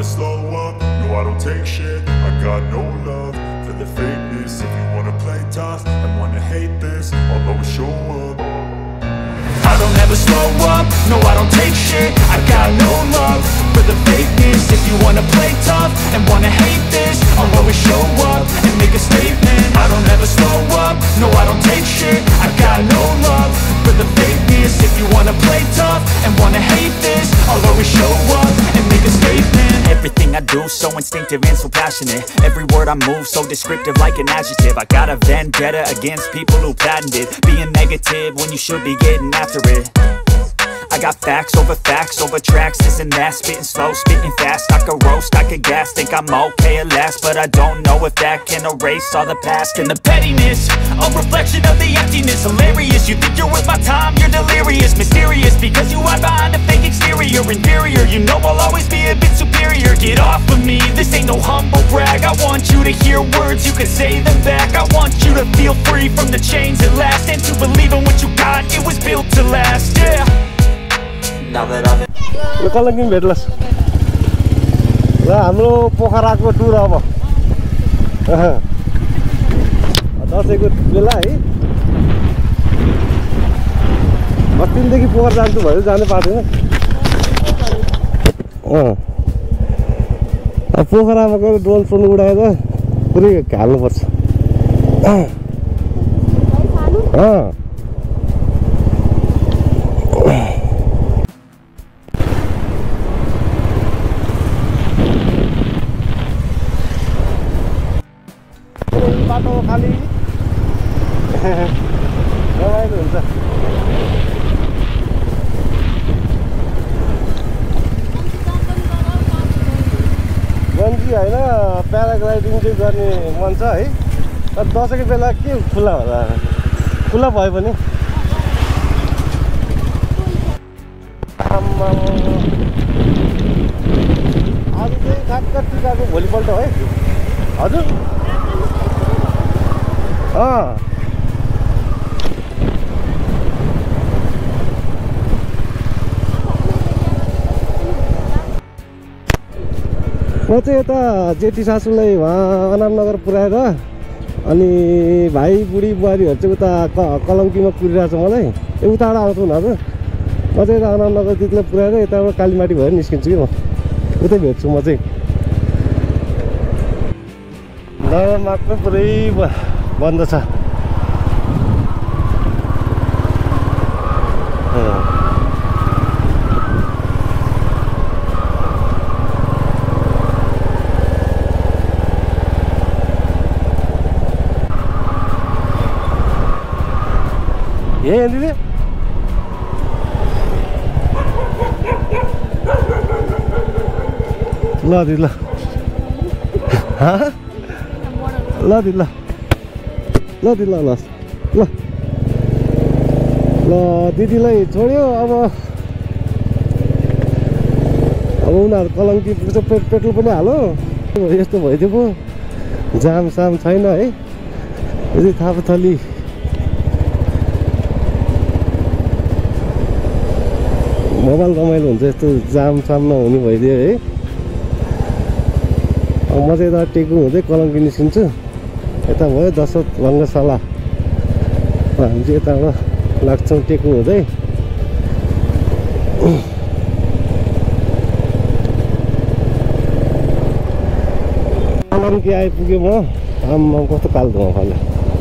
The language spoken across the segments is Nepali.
never slow up, no I don't take shit. I got no love for the fakeness. If you wanna play tough and wanna hate this, I'll always show up. I don't ever slow up, no I don't take shit. I got no love for the fakeness. If you wanna play tough and wanna hate this, I'll always show up and make a statement. I don't ever slow up, no I don't take shit. I got no love for the fakeness. If you wanna play tough and wanna hate this, I'll always show up and make a statement. Everything I do so instinctive and so passionate. Every word I move so descriptive like an adjective. I got a vendetta against people who patented being negative when you should be getting after it. I got facts over tracks, this and that. Spitting slow, spitting fast. I could roast, I could gas. Think I'm okay at last, but I don't know if that can erase all the past. And the pettiness, a reflection of the emptiness. Hilarious, you think you're worth my time, you're delirious. Mysterious, because you hide behind a fake exterior. Inferior, you know I'll always be a bit superior. Get off of me, this ain't no humble brag. I want you to hear words, you can say them back. I want you to feel free from the chains that last, and to believe in what you got, it was built to last, yeah. Kalanki भेट्लास् र हाम्रो पोखराको टुर अब दसैँको बेला है अस्तिदेखि पोखरा जान्छु भयो जानु पाएको छैन अब पोखरामा गएर ड्रोन सोन उडाएर पुरै हाल्नुपर्छ बाटो खाली रमाइलो हुन्छ गन्जी होइन प्याराग्लाइडिङ चाहिँ गर्ने मन छ है तर दसैँको बेला के खुला होला खुला भयो भने आज चाहिँ कागकाट टिकाको भोलिपल्ट है हजुर म चाहिँ यता जेठी सासूलाई वहाँ अनामनगर पुऱ्याएर अनि भाइ बुढी बुहारीहरू चाहिँ उता कलङ्कीमा कुरिरहेको छ मलाई उताबाट आउँछु हजुर म चाहिँ यता अनामनगर त्यतिलाई पुऱ्याएर यताबाट कालीमाटी भएर निस्किन्छु कि म उतै भेट्छु म चाहिँ नगरमार्ग पुरै बन्द छ ए दिदी ल दिदी ल ल दिदी ल ल दिदी ल ल ल ल दिदीलाई छोड्यो अब उनीहरू कलङ्की पेट्रोल पनि हालो यस्तो भइदिएको जाम साम छैन है यदि थापाथली मोबाइल रमाइलो हुन्छ यस्तो जाम साम नहुने भइदियो है अब म चाहिँ यता टेकु हुँदै कलङ्की निस्किन्छु यता भयो दशरथ रङ्गशाला हामी चाहिँ यताबाट लाग्छौँ टेकु हुँदै कलङ्की आइपुग्यो म आम्मा कस्तो कालो धुवा फाल्यो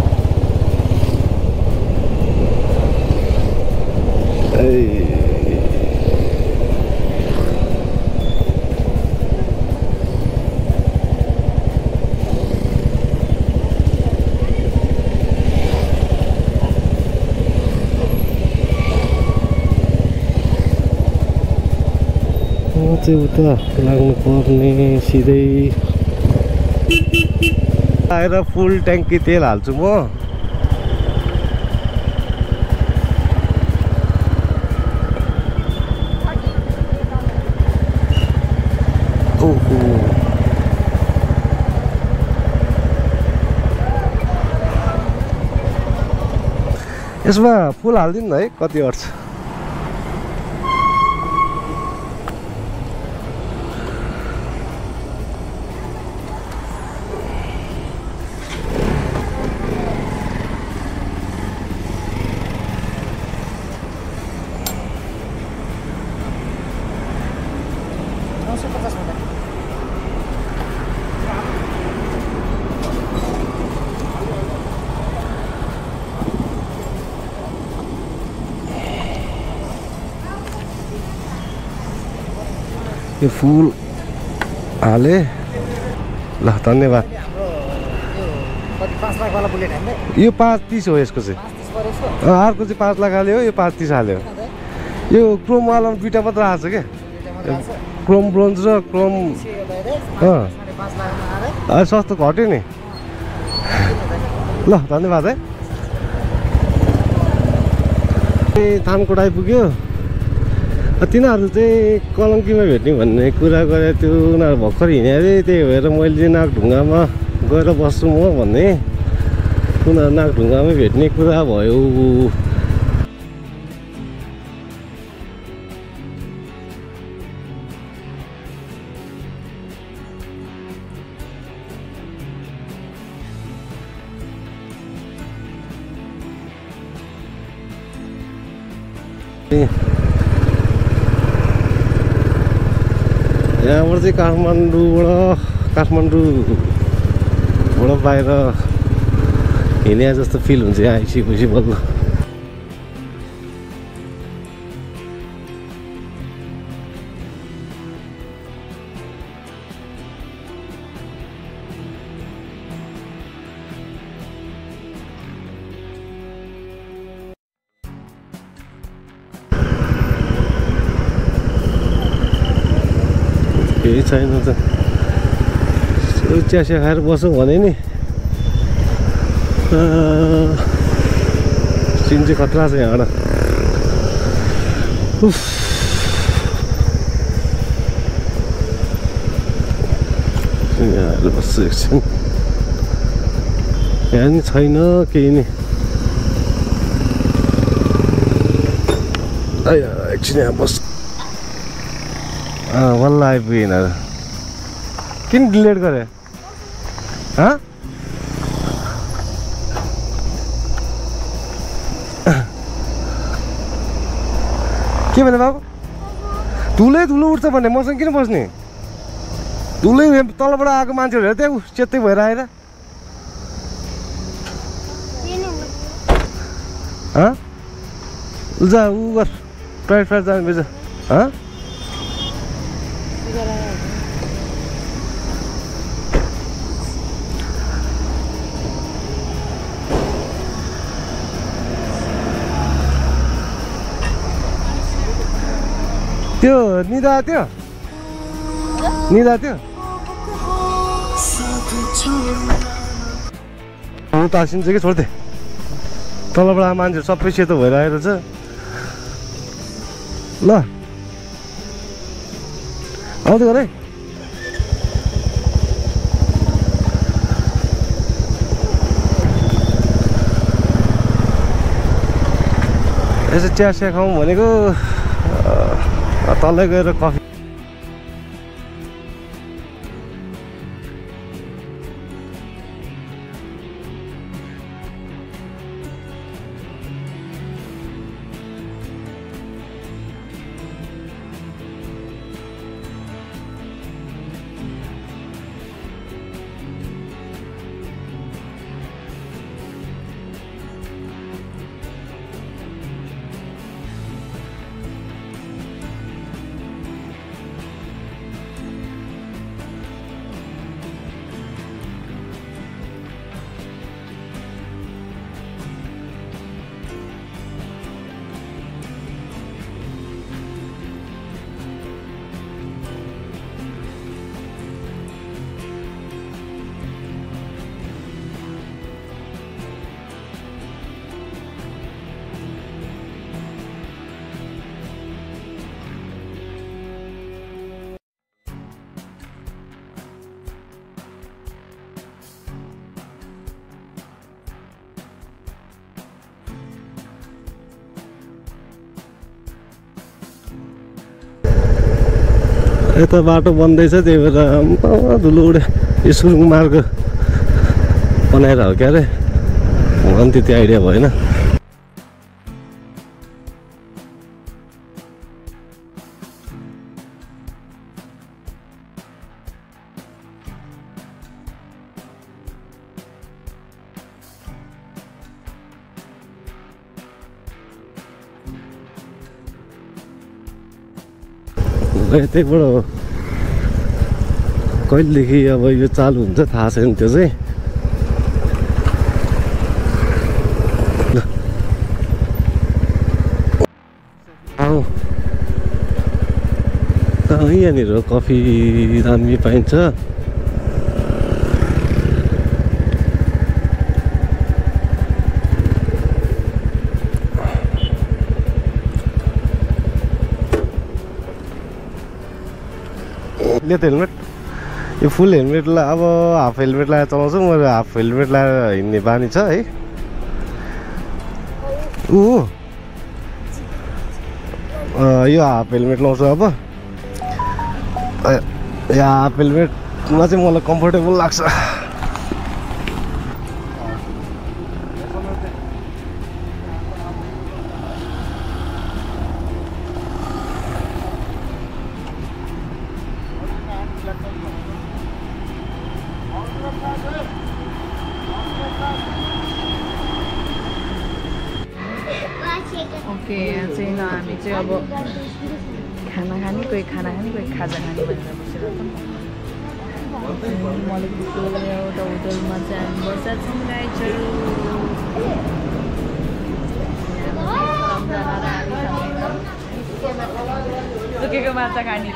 चाहिँ उता लाग्नु पर्ने सिधै आएर फुल ट्याङ्की तेल हाल्छु म यसमा फुल हाल्दिनु है कति अट्छ 950 भन्दा यो फुल हाले ल धन्यवाद कति 5 लाख वाला बुलेट हान्दै यो 530 हो यसको चाहिँ 530 परेको अर्को चाहिँ 5 लाख हाल्यो यो 530 हाल्यो यो क्रोम वालामा दुईटा मात्र आएको छ क्या क्रोम ब्रोन्ज र क्रोम 5 लाखमा आएर सस्तो घट्यो नि ल धन्यवाद है थानकोट आइपुग्यो तिनीहरू चाहिँ कलङ्कीमा भेट्ने भन्ने कुरा गरे थियो उनीहरू भर्खर हिँडे अरे त्यही भएर मैले नागढुङ्गामा गएर बस्छु म भन्ने उनीहरू नागढुङ्गामै भेट्ने कुरा भयो यहाँबाट चाहिँ काठमाडौँबाट बाहिर हिँडे जस्तो फिल हुन्छ यहाँ आइसकेपछि बल्ल केही छैन त चिया खाएर बसौँ भने नि सिन चाहिँ खतरा छ यहाँबाट यहाँ बस्छु एकछिन यहाँ नि छैन केही नि एकछिन यहाँ बस बल्ल आइपुग्यो यिनीहरू किन डिलेट गरे के भने बाबु धुलै धुलो उठ्छ भन्ने मसँग किन बस्ने धुलै तलबाट आएको मान्छेहरू हेर त्यहाँ चेत्तै भएर आएर जा उ गर प्राइभेट फ्लाइट जानु बेच त्यो निदा त्यो तासिन्छ कि छोड्दै तलबाट मान्छेहरू सबै सेतो भएर आएर छ ल आउँदै गर है यसो चिया खाउँ भनेको तलै गएर कफी यता बाटो बन्दैछ त्यही भएर धुलो उडे यो सुरुङ मार्ग बनाएर हो क्या अरे मलाई पनि त्यति आइडिया भएन यतैबाट कहिलेदेखि अब यो चालु हुन्छ थाहा छैन त्यो चाहिँ। यहाँनिर कफी दामी पाइन्छ। त हेलमेट यो फुल हेलमेटलाई अब हाफ हेलमेट लगाएर चलाउँछु म। हाफ हेलमेट लगाएर हिँड्ने बानी छ है। यो हाफ हेलमेट लाउँछु अब। यो हाफ हेलमेटमा चाहिँ मलाई कम्फर्टेबल लाग्छ। ओके, यहाँ चाहिँ हामी चाहिँ अब खाना खाने, कोही खाना खाने, कोही खाजा खाने भनेर बसेर मलिकको एउटा होटलमा चाहिँ हामी बसेका छौँ गाइजहरू। सुकेको माछा खाने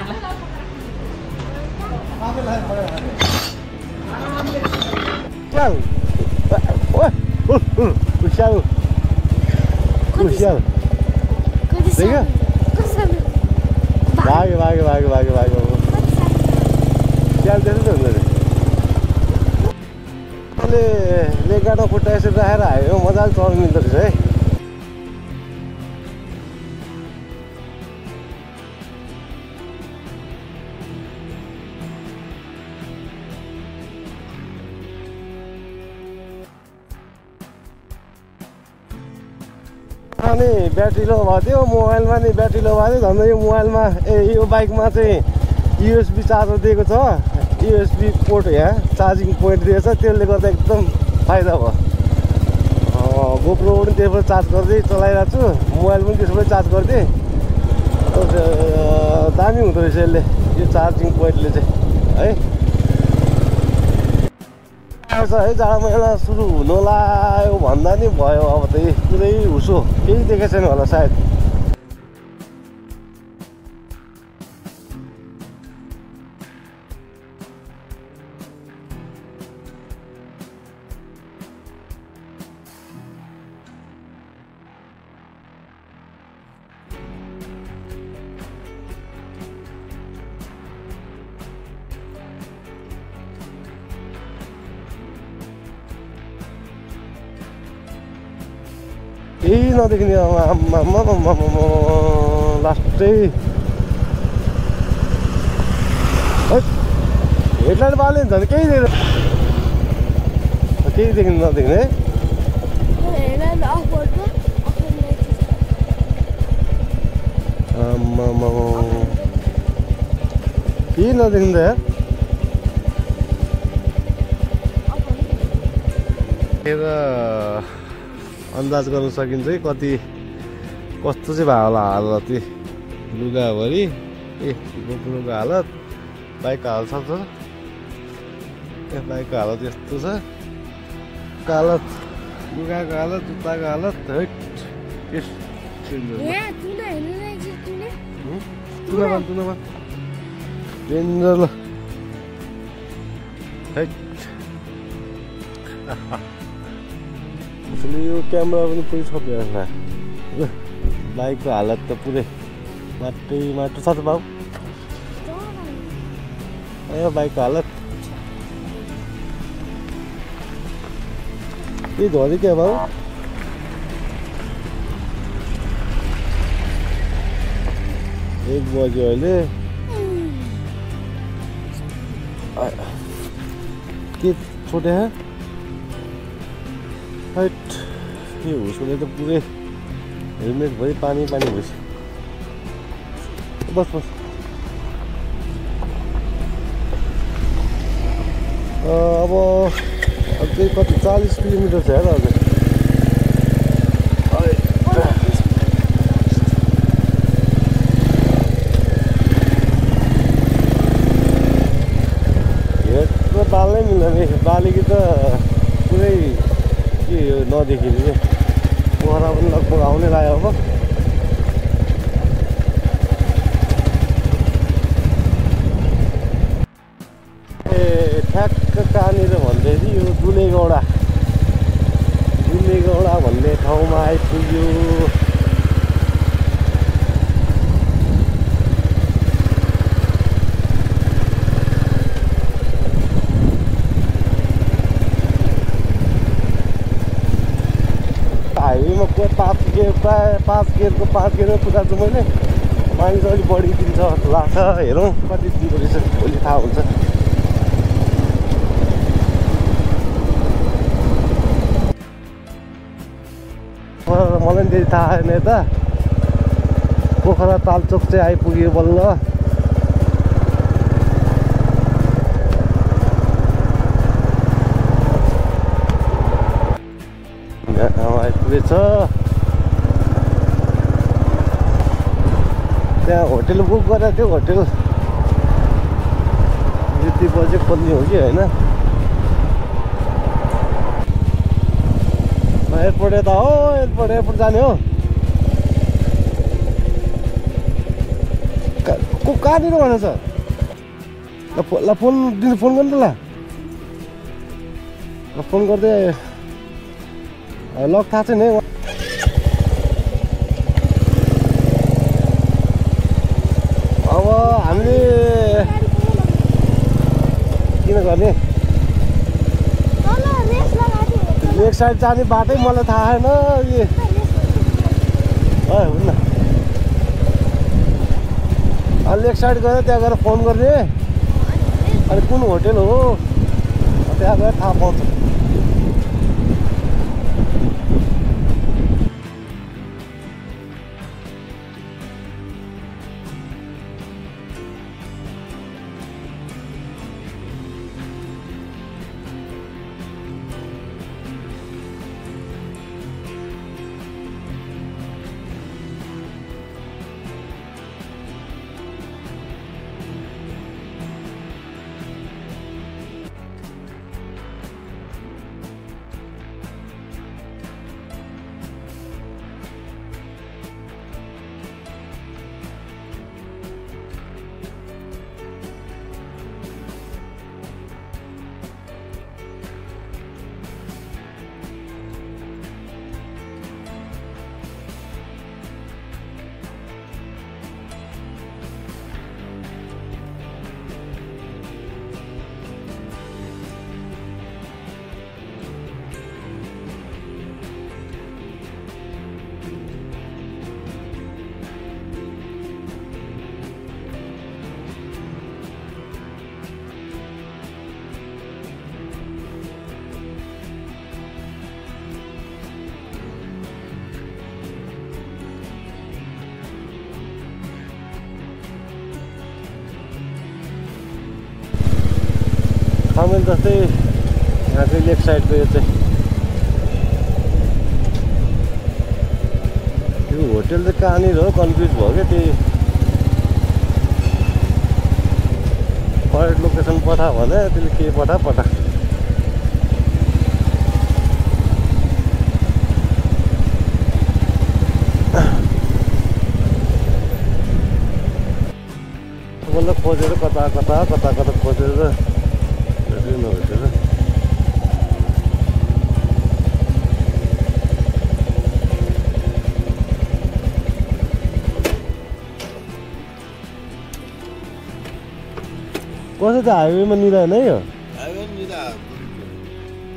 भाग्यो भाग्यो भाग्यो भाग्यो भाग्यो स्याल त्यसो त हुन्छ अहिले लेगाटो खुट्टा यसरी राखेर आयो मजाले चढ्नु मिल्दो रहेछ है। अनि ब्याट्री लो भएको थियो मोबाइलमा नि ब्याट्री लो भएको थियो। झन् यो मोबाइलमा यो बाइकमा चाहिँ युएसबी चार्जर दिएको छ। युएसबी पोर्ट यहाँ चार्जिङ पोइन्ट दिएको छ। त्यसले गर्दा एकदम फाइदा भयो। गोप्रो पनि त्यसबाट चार्ज गर्दै चलाइरहेको छु। मोबाइल पनि त्यसबाट चार्ज गरिदिएँ। दामी हुँदो रहेछ यसले, यो चार्जिङ पोइन्टले चाहिँ है। आउँछ है जाडो महिना सुरु हुनु लाग्यो भन्दा नि भयो। अब त पुरै हुसो केही देखेको छैन होला सायद। केही नदेखिने लास्टै हेडलाइट बाल्यो नि झन् केही देख्दैन। केही देखिनु नदेख्ने है। केही नदेखिँदा यार। अन्दाज गर्न सकिन्छ है कति कस्तो चाहिँ भयो होला हालत। लुगाभरि गोप्रोको हालत, बाइकको हालत छ। बाइकको हालत यस्तो छ। हालत लुगाको हालत, जुत्ताको हालत डेन्जर। ल यो क्यामेरा पनि पुरै छोपेर बाइकको हालत त पुरै माटै माटो छ त बाउ। यो बाइकको हालत के धरी क्या बाउ। एक बज्यो अहिले। के छोटे हाइट यो हुसले त पुरै हेलमेटभरि पानी पानी भइसक्यो। बस बस। अब अझै कति 40 किलोमिटर छ यार अझै। ताल्नै मिल्दैन नि बालिकी त पुरै के यो नदेखिने पोखरा पनि लगभग आउनै लाग्यो अब ए ठ्याक्क कहाँनिर भन्दाखेरि यो दुलेगौडा भन्ने ठाउँमा आइपुग्यो हाइवेमा प्रायः 5 गियरको 5 गियरमा कुदाएको छु मैले मानिस अलिक बढी दिन्छ जस्तो लाग्छ हेरौँ कति दिँदो रहेछ भोलि थाहा हुन्छ मलाई पनि त्यति थाहा छैन यता पोखरा तालचोक चाहिँ आइपुग्यो बल्ल आइपुगेछ त्यहाँ होटेल बुक गरेको थियो होटेल यति बजे खोल्ने हो कि होइन एयरपोर्ट यता हो एयरपोर्ट जाने हो कहाँनिर भनेको छ ल फोन गर्नु त ल फोन गर्दै लक थाहा छैन है अब हामीले किन गर्ने लेक साइड जाने बाटै मलाई थाहा छैन हुन्न लेक साइड गएर त्यहाँ गएर फोन गर्ने अनि कुन होटेल हो त्यहाँ गएर थाहा पाउँछ सामेल जस्तै यहाँ चाहिँ लेफ्ट साइडको यो चाहिँ यो होटेल चाहिँ कहाँनिर हो कन्फ्युज भयो क्या त्यही करेक्ट लोकेसन पठा भने त्यसले के पठा बल्ल खोजेर कता खोजेर होटेल कसो त हाइवेमा मिलाएन है यो